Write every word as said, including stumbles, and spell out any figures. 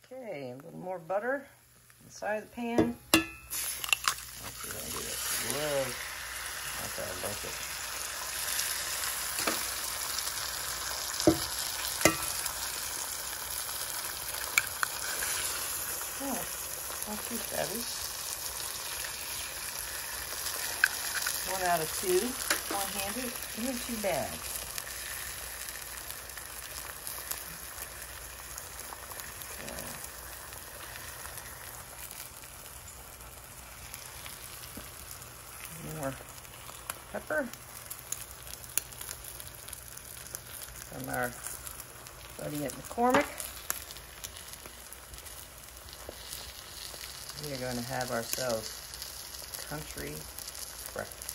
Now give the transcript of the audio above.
Okay, a little more butter inside of the pan. Actually, I'm gonna do this low. That's how I like it. Oh, not too shabby. One out of two, one-handed, isn't too bad. More pepper from our buddy at McCormick. We are going to have ourselves country breakfast.